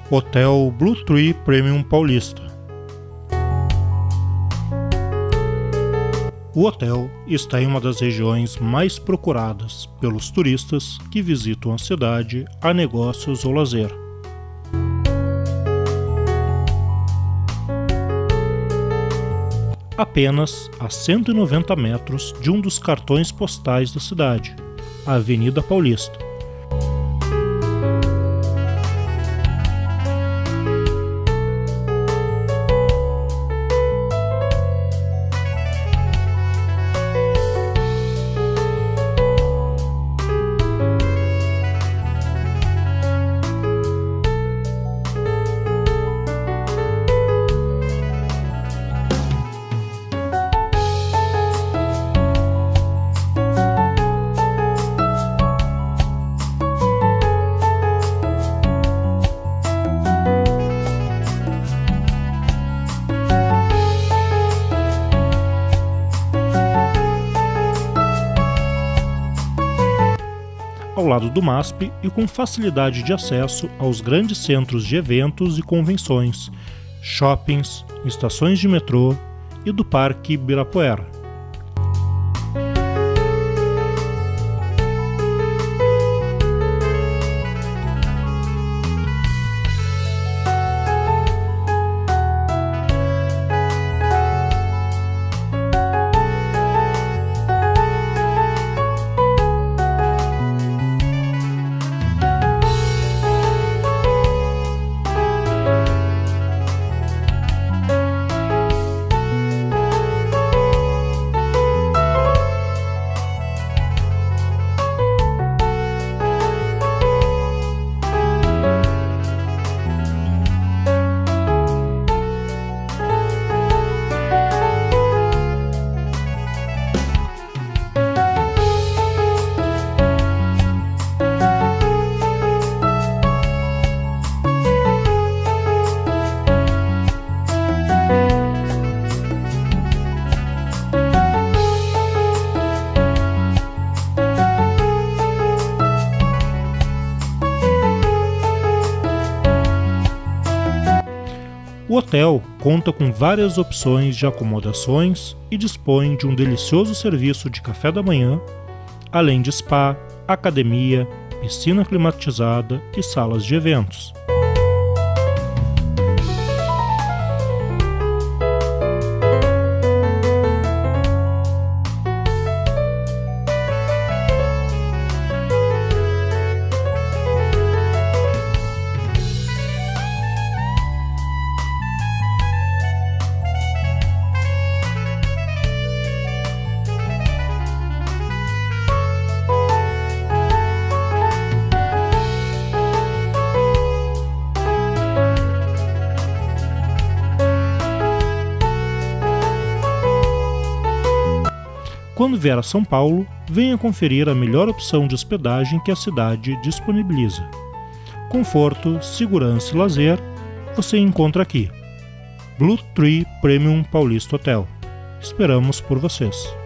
Hotel Blue Tree Premium Paulista. O hotel está em uma das regiões mais procuradas pelos turistas que visitam a cidade a negócios ou lazer. Apenas a 190 metros de um dos cartões postais da cidade, a Avenida Paulista. Ao lado do MASP e com facilidade de acesso aos grandes centros de eventos e convenções, shoppings, estações de metrô e do Parque Ibirapuera. O hotel conta com várias opções de acomodações e dispõe de um delicioso serviço de café da manhã, além de spa, academia, piscina climatizada e salas de eventos. Quando vier a São Paulo, venha conferir a melhor opção de hospedagem que a cidade disponibiliza. Conforto, segurança e lazer você encontra aqui. Blue Tree Premium Paulista Hotel. Esperamos por vocês!